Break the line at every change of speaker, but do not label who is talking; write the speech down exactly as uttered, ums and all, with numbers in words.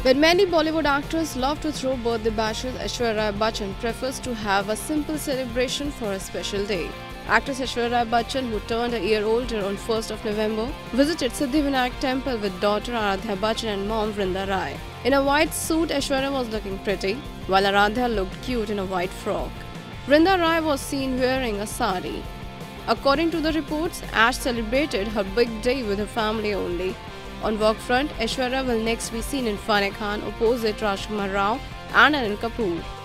When many Bollywood actors love to throw birthday bashes, Aishwarya Rai Bachchan prefers to have a simple celebration for a special day. Actress Aishwarya Rai Bachchan, who turned a year older on first of November, visited Siddhivinayak Temple with daughter Aaradhya Bachchan and mom Vrinda Rai. In a white suit, Aishwarya was looking pretty, while Aaradhya looked cute in a white frock. Vrinda Rai was seen wearing a sari. According to the reports, Ash celebrated her big day with her family only. On work front, Aishwarya will next be seen in Fane Khan opposite Rajkumar Rao and Anil Kapoor.